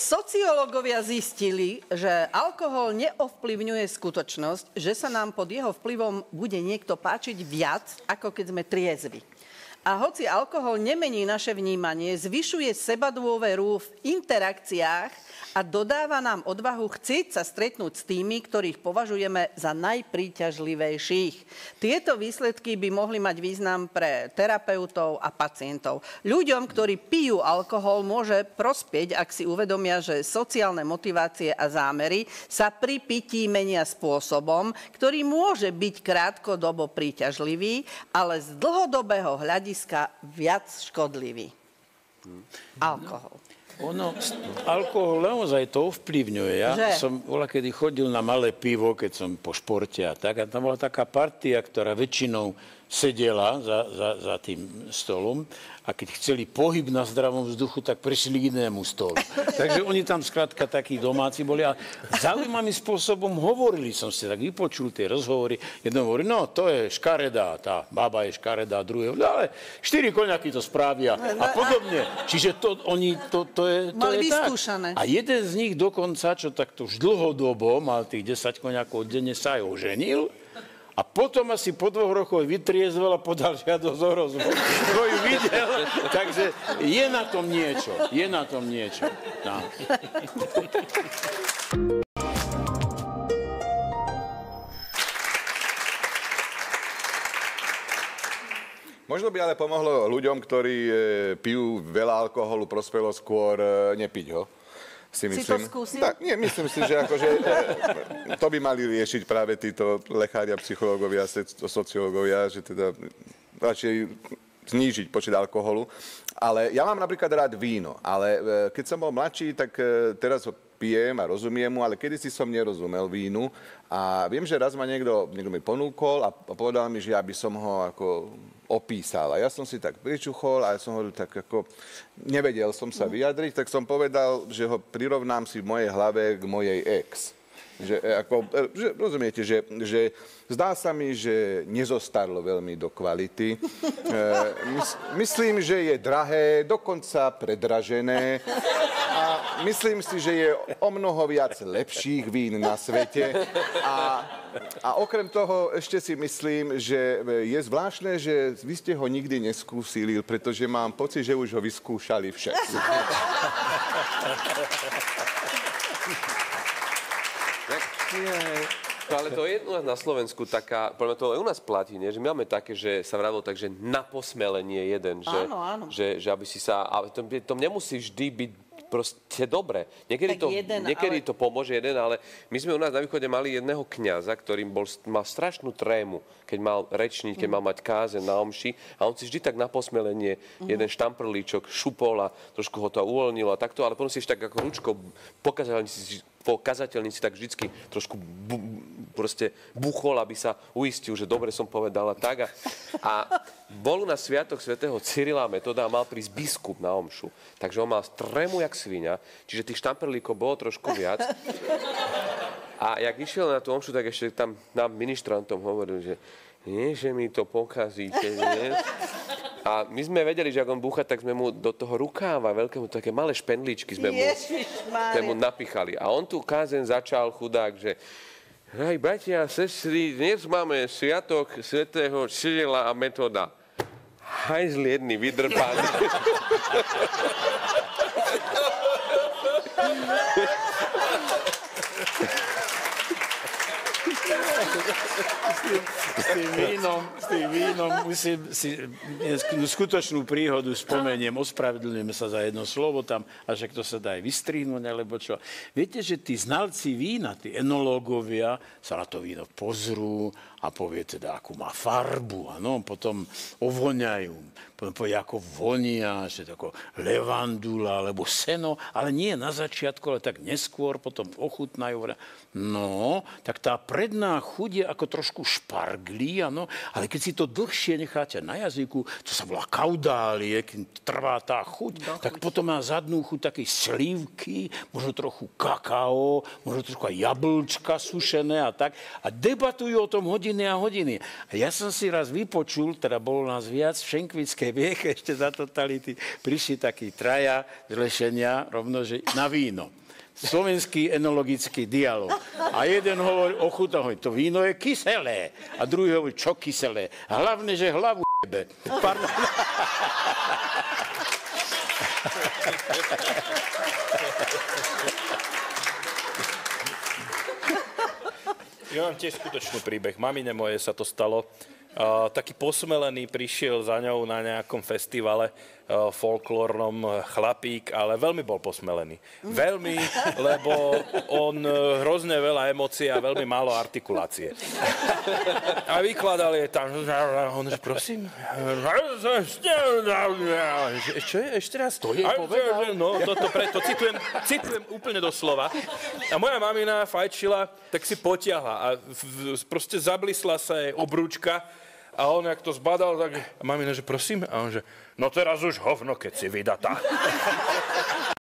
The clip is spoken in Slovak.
Sociológovia zistili, že alkohol neovplyvňuje skutočnosť, že sa nám pod jeho vplyvom bude niekto páčiť viac, ako keď sme triezvi. A hoci alkohol nemení naše vnímanie, zvyšuje sebadôveru v interakciách a dodáva nám odvahu chcieť sa stretnúť s tými, ktorých považujeme za najpríťažlivejších. Tieto výsledky by mohli mať význam pre terapeutov a pacientov. Ľuďom, ktorí pijú alkohol, môže prospieť, ak si uvedomia, že sociálne motivácie a zámery sa pri pití menia spôsobom, ktorý môže byť krátkodobo príťažlivý, ale z dlhodobého hľadiska viac škodlivý. Alkohol. Alkohol naozaj to ovplyvňuje. Ja som kedy chodil na malé pivo, keď som po športe a tak. A tam bola taká partia, ktorá väčšinou sedela za tým stolom a keď chceli pohyb na zdravom vzduchu, tak prešli k inému stolu. Takže oni tam skrátka takí domáci boli a zaujímavým spôsobom hovorili, som si tak vypočul tie rozhovory. Jeden hovorí, no to je škaredá, tá baba je škaredá, druhý hovorí, ale 4 koňaky to spravia a podobne. Čiže to je vyskúšané. Tak. A jeden z nich dokonca, čo takto už dlhodobo mal tých 10 koňakov denne, sa aj oženil. A potom asi po 2 rokoch vytriezvel a podal žiadosť o rozvod. To ju videl. Takže je na tom niečo. Je na tom niečo. No. Možno by ale pomohlo ľuďom, ktorí pijú veľa alkoholu, prospelo skôr nepiť ho. Si to skúsil? Tak, nie, myslím si, že akože, to by mali riešiť práve títo lekári, psychológovia, sociológovia, že teda radšej znížiť počet alkoholu. Ale ja mám napríklad rád víno, ale keď som bol mladší, tak teraz ho pijem a rozumiem mu, ale kedysi som nerozumel vínu a viem, že raz ma niekto mi ponúkol a povedal mi, že ja by som ho ako opísal. A ja som si tak pričuchol a ja som hovoril tak ako, nevedel som sa vyjadriť, tak som povedal, že ho prirovnám si v mojej hlave k mojej ex. Rozumiete, že zdá sa mi, že nezostarlo veľmi do kvality. Myslím, že je drahé, dokonca predražené. A myslím si, že je o mnoho viac lepších vín na svete. A okrem toho ešte si myslím, že je zvláštne, že vy ste ho nikdy neskúsili, pretože mám pocit, že už ho vyskúšali všetci. Ale to je u nás na Slovensku taká, poďme to aj u nás platí, nie? Že my máme také, že sa vravilo tak, že na posmelenie jeden, že, áno. že aby si sa, ale to nemusí vždy byť proste dobre. Niekedy to pomôže jeden, ale my sme u nás na východe mali jedného kňaza, ktorý mal strašnú trému, keď mal rečniť, keď mal mať kázeň na omši a on si vždy tak na posmelenie jeden štamprlíčok šupol a trošku ho to uvoľnilo a takto, ale potom si ešte tak ako ručkou po kazateľnici tak vždycky trošku proste buchol, aby sa uistil, že dobre som povedal a tak. A bol na sviatok svätého Cyrila a Metoda a mal prísť biskup na omšu. Takže on mal trému jak sviňa, čiže tých štamperlíkov bolo trošku viac. A jak išiel na tú omšu, tak ešte tam nám ministrantom hovoril, že nie, že mi to pokazíte, nie? A my sme vedeli, že ak on búcha, tak sme mu do toho rukáva veľkému, také malé špendličky sme mu napichali. A on tu kázeň začal, chudák, že hej, bratia a sestry, dnes máme sviatok svätého Cyrila a Metoda. Hajzl jedný vydrpaný. S tým vínom musím si skutočnú príhodu spomeniem, ospravedlňujeme sa za jedno slovo tam, a však to sa dá aj vystrihnúť, alebo čo. Viete, že tí znalci vína, tí enológovia sa na to víno pozrú a povie teda, akú má farbu, ano, potom ovoňajú, potom povie, ako vonia, že tako levandula, alebo seno, ale nie na začiatku, ale tak neskôr, potom ochutnajú. No, tak tá predná chuť je ako trošku šparglí, ano, ale keď si to dlhšie necháte na jazyku, to sa volá kaudálie, keď trvá tá chuť, tak potom má zadnú chuť také slívky, možno trochu kakao, možno trošku aj jablčka sušené a tak. A debatujú o tom hodiny a hodiny. A ja som si raz vypočul, teda bolo nás viac v Šenkvickej viek, ešte za totality, prišli takí traja z Lešenia, rovno, že na víno. Slovenský enologický dialog. A jeden hovorí, ochutná, to víno je kyselé. A druhý hovorí, čo kyselé? Hlavne, že hlavu jebe. Pardon. Ja mám tiež skutočný príbeh. Mamine moje sa to stalo. Taký posmelený prišiel za ňou na nejakom festivale folklórnom chlapík, ale veľmi bol posmelený. Veľmi, lebo on hrozne veľa emócií a veľmi málo artikulácie. A vykladal je tam, on že prosím, čo je ešte raz? To je povedal. No, to citujem úplne doslova. A moja mamina fajčila, tak si potiahla a proste zablisla sa jej obrúčka. A on, jak to zbadal, tak... A mamina, že prosím? A on, že no teraz už hovno, keď si vydatá.